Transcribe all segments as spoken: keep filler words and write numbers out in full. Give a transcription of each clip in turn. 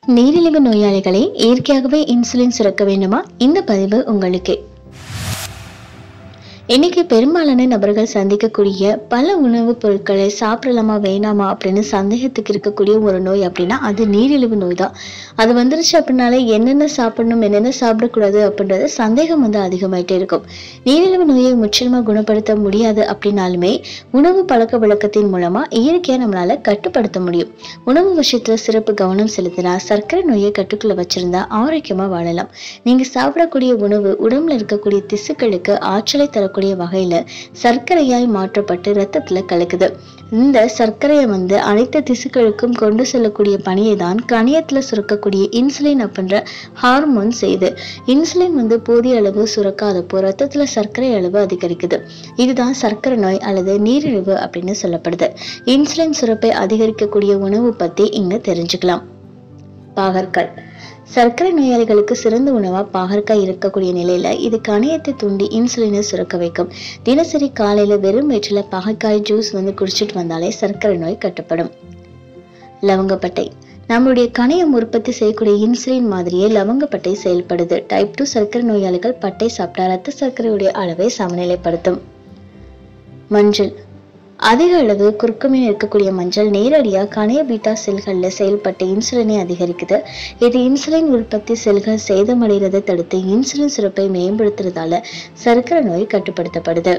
நீரிழிவு நோயாளிகளை இயற்கையாகவே இன்சுலின் சுரக்க வேண்டுமா? இந்த பதிவு உங்களுக்கு. இன்னைக்கு பெரும்பாலான நபர்கள் சந்திக்கக்கூடிய பல உணவுப் பொருட்களை சாப்பிடலாமா வேணாமா அப்படின்னு சந்தேகத்துக்கு இருக்கக்கூடிய ஒரு நோய் அப்படின்னா அது நீரிழிவு நோய் தான். அது வந்துருச்சு அப்படின்னாலே என்னென்ன சாப்பிடணும் என்னென்ன சாப்பிடக்கூடாது அப்படின்றது சந்தேகம் வந்து அதிகமாயிட்டே இருக்கும். நீரிழிவு நோயை முற்றிலுமா குணப்படுத்த முடியாது அப்படின்னாலுமே உணவு பழக்க வழக்கத்தின் மூலமா இயற்கையா நம்மளால கட்டுப்படுத்த முடியும். உணவு விஷயத்துல சிறப்பு கவனம் செலுத்தினா சர்க்கரை நோயை கட்டுக்குள்ள வச்சிருந்தா ஆரோக்கியமா வாழலாம். நீங்க சாப்பிடக்கூடிய உணவு உடம்புல இருக்கக்கூடிய திசுக்களுக்கு ஆற்றலை தரக்கூடிய வகையில சர்க்கரையாய் மாற்றப்பட்டு ரத்தத்துல கலக்குது. இந்த சர்க்கரையை வந்து அனைத்து திசுக்களுக்கும் கொண்டு செல்லக்கூடிய பணியை தான் கணையத்துல சுரக்கக்கூடிய இன்சுலின் அப்படின்ற ஹார்மோன் செய்யுது. இன்சுலின் வந்து போதிய அளவு சுரக்காதப்போ ரத்தத்துல சர்க்கரை அளவு அதிகரிக்குது. இதுதான் சர்க்கரை நோய் அல்லது நீரிழிவு அப்படின்னு சொல்லப்படுது. இன்சுலின் சுரப்பை அதிகரிக்கக்கூடிய உணவு பத்தி இங்க தெரிஞ்சுக்கலாம். பாகற்காய் சர்க்கரை நோயாளிகளுக்கு சிறந்த உணவா பாகற்காய் இருக்கக்கூடிய நிலையில இது கணையத்தை தூண்டி இன்சுலினை சுரக்க வைக்கும். தினசரி காலையில வெறும் வயிற்றுல பாகற்காய் ஜூஸ் வந்து குடிச்சிட்டு வந்தாலே சர்க்கரை நோய் கட்டுப்படும். லவங்கப்பட்டை நம்மளுடைய கணையம் உற்பத்தி செய்யக்கூடிய இன்சுலின் மாதிரியே லவங்கப்பட்டை செயல்படுது. டைப் டூ சர்க்கரை நோயாளிகள் பட்டை சாப்பிட்டா ரத்த சர்க்கரையுடைய அளவை சமநிலைப்படுத்தும். மஞ்சள் அதிக அளவு குறுக்குமீன் இருக்கக்கூடிய மஞ்சள் நேரடியா கணைய பீட்டா செல்கள்ல செயல்பட்டு இன்சுலினை அதிகரிக்குது. இது இன்சுலின் உற்பத்தி செல்கள் சேதமடைகிறதை தடுத்து இன்சுலின் சுரப்பை மேம்படுத்துறதால சர்க்கரை நோய் கட்டுப்படுத்தப்படுது.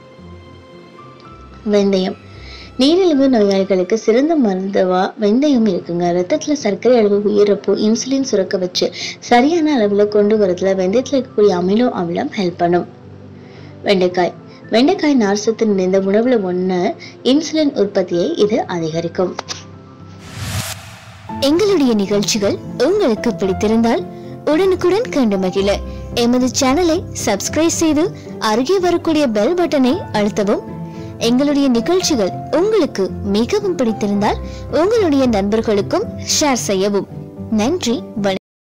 வெந்தயம் நீரிழிவு நோயாளிகளுக்கு சிறந்த மருந்துவா வெந்தயம் இருக்குங்க. ரத்தத்துல சர்க்கரை அளவு உயரப்போ இன்சுலின் சுரக்க வச்சு சரியான அளவுல கொண்டு வரதுல வெந்தயத்துல இருக்கக்கூடிய அமினோ அமிலம் ஹெல்ப் பண்ணும். வெண்டைக்காய் வெண்டைக்காய் நார்சத்து நிறைந்த உணவுல ஒண்ணு இன்சுலின் உற்பத்தியை இது அதிகரிக்கும். எங்களுடைய நிகழ்ச்சிகள் உங்களுக்கு பிடித்திருந்தால் உடனுக்குடன் கண்டு மகிழ எமது சேனலை சப்ஸ்கிரைப் செய்து அருகே வரக்கூடிய பெல் பட்டனை அழுத்தவும். எங்களுடைய நிகழ்ச்சிகள் உங்களுக்கு மிகவும் பிடித்திருந்தால் உங்களுடைய நண்பர்களுக்கும் ஷேர் செய்யவும். நன்றி.